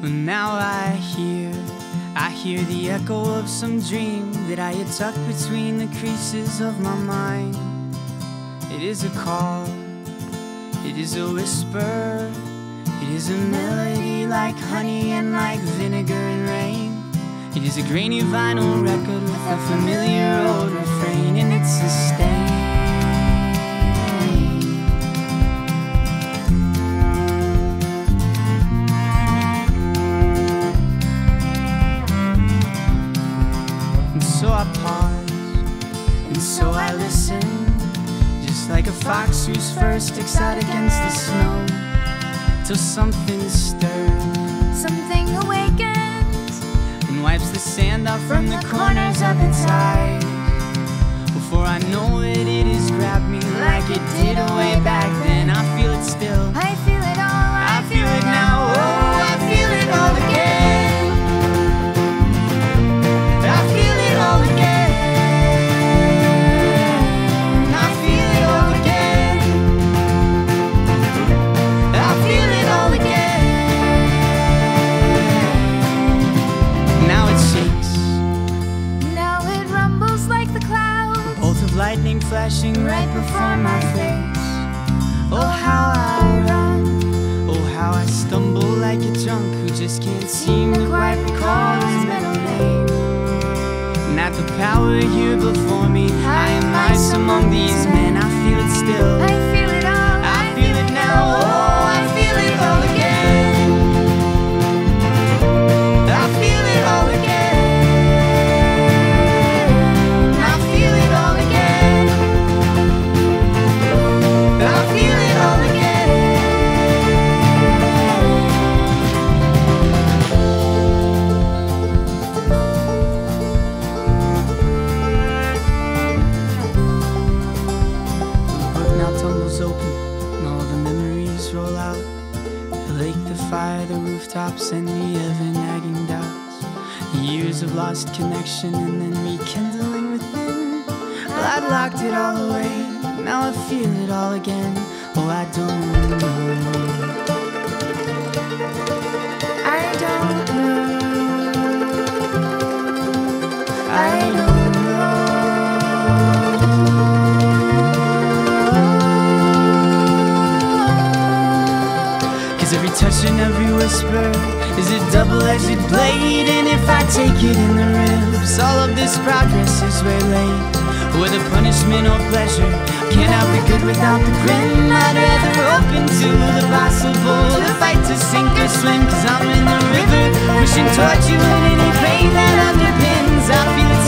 And now I hear the echo of some dream that I had tucked between the creases of my mind. It is a call, it is a whisper, it is a melody like honey and like vinegar and rain. It is a grainy vinyl record with a familiar old refrain, and it's a stain. And so I pause, and so I listen, just like a fox who's first sticks out against the snow, till something stirs, something awakens, and wipes the sand off from the corners of its eyes. Before I know it, it has grabbed me like it did way back then. I feel it still, I feel it all, I feel it now, oh, I feel it all again. I feel it all again. I feel it all again. I feel it all again. Now it shakes, now it rumbles like the clouds, bolt of lightning flashing right before my face. Oh, how I run, oh, how I stumble like a drunk who just can't seem to quite recall his middle name. Not the power here before me, I am mice among these men. I feel it still, I feel it all, I feel it now, oh, I feel it all again. I feel it all again. I feel it all again. I feel it all again. The book now tumbles open, and all the memories roll out. The lake, the fire, the rooftops, and the ever-nagging doubts. The years of lost connection and then rekindling within. Well, I'd locked it all away, now I feel it all again. Oh, I don't know, I don't know, I don't know. 'Cause every touch and every whisper is a double-edged blade, and if I take it in the ribs, all of this progress is waylaid. Whether punishment or pleasure, can't help it good without the grin. I'd rather open to the possible, the fight to sink or swim. 'Cause I'm in the river, pushing towards you in any pain that underpins. I feel it